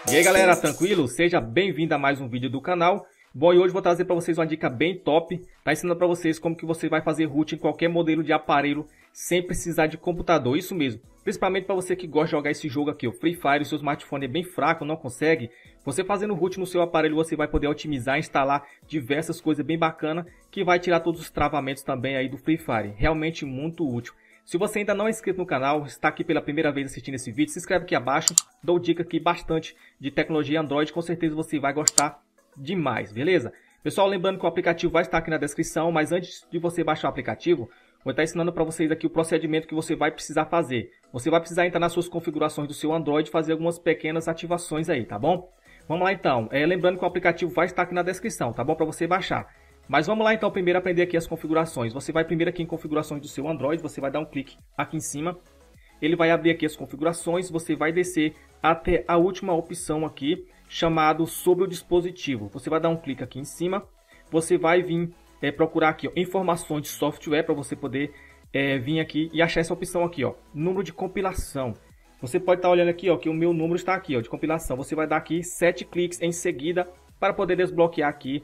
E aí galera, tranquilo? Seja bem-vindo a mais um vídeo do canal. Bom, e hoje vou trazer para vocês uma dica bem top. Tá ensinando para vocês como que você vai fazer root em qualquer modelo de aparelho sem precisar de computador, isso mesmo. Principalmente para você que gosta de jogar esse jogo aqui, o Free Fire, o seu smartphone é bem fraco, não consegue. Você fazendo root no seu aparelho, você vai poder otimizar e instalar diversas coisas bem bacanas que vai tirar todos os travamentos também aí do Free Fire. Realmente muito útil. Se você ainda não é inscrito no canal, está aqui pela primeira vez assistindo esse vídeo, se inscreve aqui abaixo. Dou dica aqui bastante de tecnologia Android, com certeza você vai gostar demais, beleza? Pessoal, lembrando que o aplicativo vai estar aqui na descrição, mas antes de você baixar o aplicativo, vou estar ensinando para vocês aqui o procedimento que você vai precisar fazer. Você vai precisar entrar nas suas configurações do seu Android e fazer algumas pequenas ativações aí, tá bom? Vamos lá então, lembrando que o aplicativo vai estar aqui na descrição, tá bom? Para você baixar. Mas vamos lá então primeiro aprender aqui as configurações. Você vai primeiro aqui em configurações do seu Android, você vai dar um clique aqui em cima. Ele vai abrir aqui as configurações, você vai descer até a última opção aqui, chamado sobre o dispositivo. Você vai dar um clique aqui em cima, você vai vir procurar aqui ó, informações de software para você poder vir aqui e achar essa opção aqui, ó, número de compilação. Você pode estar olhando aqui ó, que o meu número está aqui ó, de compilação. Você vai dar aqui 7 cliques em seguida para poder desbloquear aqui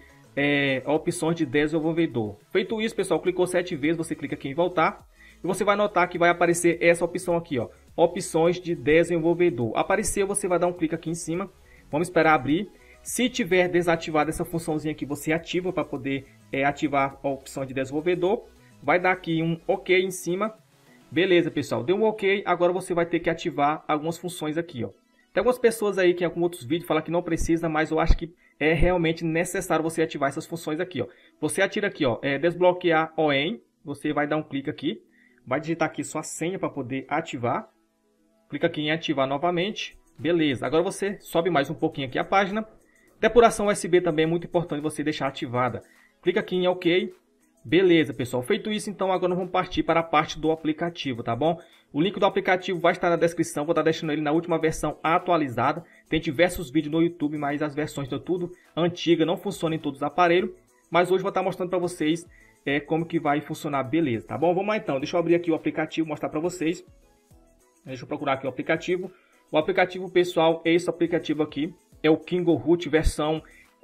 opções de desenvolvedor. Feito isso, pessoal, clicou 7 vezes, você clica aqui em voltar e você vai notar que vai aparecer essa opção aqui, ó, opções de desenvolvedor. Apareceu, você vai dar um clique aqui em cima, vamos esperar abrir. Se tiver desativada essa funçãozinha aqui, você ativa para poder ativar a opção de desenvolvedor. Vai dar aqui um OK em cima. Beleza, pessoal, deu um OK, agora você vai ter que ativar algumas funções aqui, ó. Tem algumas pessoas aí que em alguns outros vídeos falam que não precisa, mas eu acho que é realmente necessário você ativar essas funções aqui, ó. Você atira aqui, ó, desbloquear OEM, você vai dar um clique aqui, vai digitar aqui sua senha para poder ativar. Clica aqui em ativar novamente. Beleza, agora você sobe mais um pouquinho aqui a página. Depuração USB também é muito importante você deixar ativada. Clica aqui em OK. Beleza, pessoal. Feito isso, então agora nós vamos partir para a parte do aplicativo, tá bom? O link do aplicativo vai estar na descrição, vou estar deixando ele na última versão atualizada. Tem diversos vídeos no YouTube, mas as versões estão tudo antigas, não funcionam em todos os aparelhos. Mas hoje vou estar mostrando para vocês como que vai funcionar, beleza, tá bom? Vamos lá então, deixa eu abrir aqui o aplicativo, mostrar para vocês. Deixa eu procurar aqui o aplicativo. O aplicativo, pessoal, é esse aplicativo aqui. É o Kingo Root versão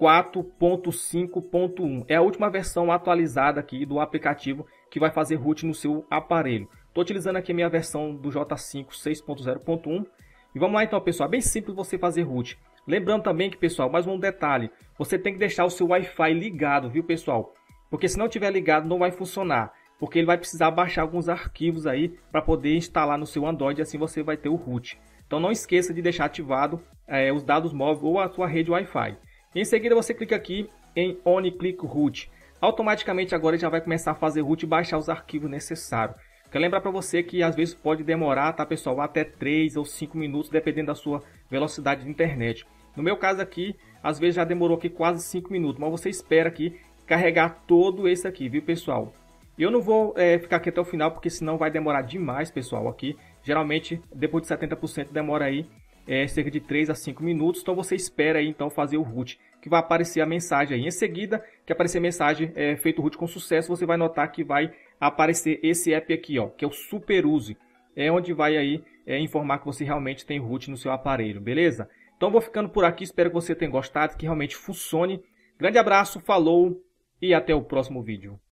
4.5.1. É a última versão atualizada aqui do aplicativo que vai fazer root no seu aparelho. Estou utilizando aqui a minha versão do J5 6.0.1. E vamos lá então, pessoal. É bem simples você fazer root. Lembrando também que, pessoal, mais um detalhe. Você tem que deixar o seu Wi-Fi ligado, viu, pessoal? Porque se não tiver ligado, não vai funcionar. Porque ele vai precisar baixar alguns arquivos aí para poder instalar no seu Android e assim você vai ter o root. Então não esqueça de deixar ativado os dados móveis ou a sua rede Wi-Fi. Em seguida você clica aqui em On Click Root. Automaticamente agora já vai começar a fazer root e baixar os arquivos necessários. Quero lembrar para você que às vezes pode demorar, tá, pessoal, até 3 ou 5 minutos, dependendo da sua velocidade de internet. No meu caso aqui, às vezes já demorou aqui quase 5 minutos, mas você espera aqui carregar todo esse aqui, viu, pessoal? Eu não vou ficar aqui até o final, porque senão vai demorar demais, pessoal, aqui. Geralmente, depois de 70% demora aí cerca de 3 a 5 minutos. Então você espera aí então fazer o root, que vai aparecer a mensagem aí. Em seguida, que aparecer a mensagem feito o root com sucesso, você vai notar que vai aparecer esse app aqui, ó, que é o SuperUse. É onde vai aí informar que você realmente tem root no seu aparelho, beleza? Então vou ficando por aqui, espero que você tenha gostado, que realmente funcione. Grande abraço, falou e até o próximo vídeo.